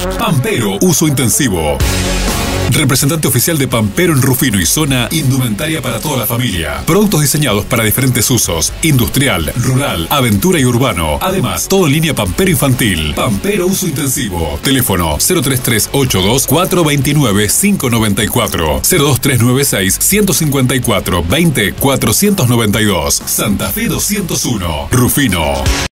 Pampero, uso intensivo. Representante oficial de Pampero en Rufino y zona, indumentaria para toda la familia. Productos diseñados para diferentes usos: industrial, rural, aventura y urbano. Además, todo en línea Pampero infantil. Pampero uso intensivo. Teléfono 03382 429 594 02396 154 20 492. Santa Fe 201. Rufino.